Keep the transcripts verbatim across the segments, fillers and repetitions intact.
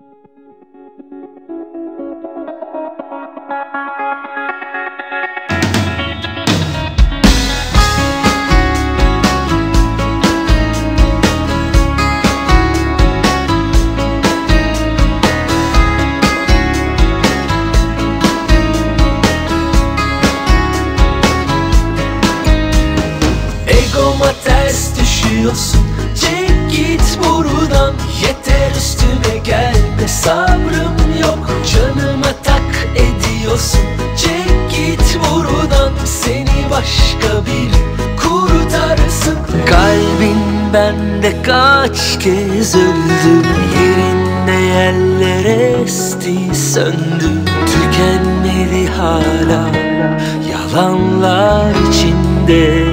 Egoma ters düşüyorsun, çek git buradan. Yeter üstüme gelme, sabrım yok. Canıma tak ediyorsun, çek git buradan. Seni başka biri kurtarsın. Kalbin bende kaç kez öldü, yerinde yerlere esti söndü. Tükenmedi hala yalanlar içinde.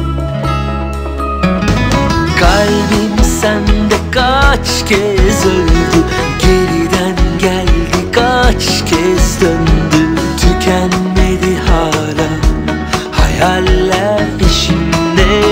Kalbim sende kaç kez öldü, geriden geldi kaç kez döndü. Tükenmedi hala hayaller peşinde.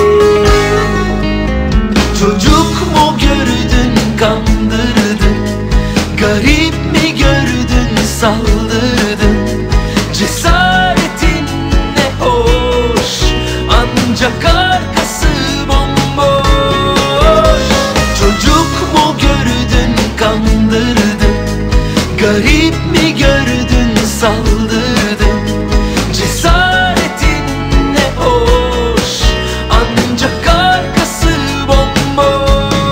Çocuk mu gördün kandırdın, garip mi gördün saldırdın. Cesaretin ne hoş, ancak arkası bomboş. Çocuk mu gördün kandırdın, garip mi gördün saldırdın. Cesaretin ne hoş, ancak arkası bomboş.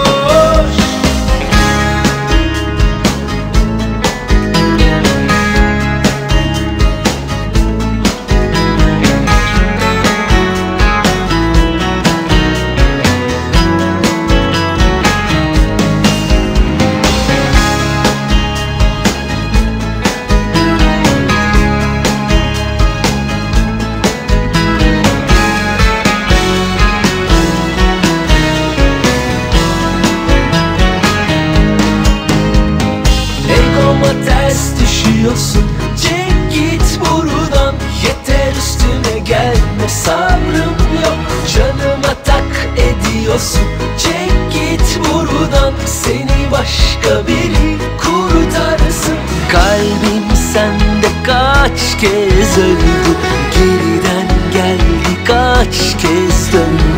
Ters düşüyorsun, çek git buradan. Yeter üstüme gelme, sabrım yok. Canıma tak ediyorsun, çek git buradan. Seni başka biri kurtarsın. Kalbim sende kaç kez öldü, geriden geldi kaç kez döndü.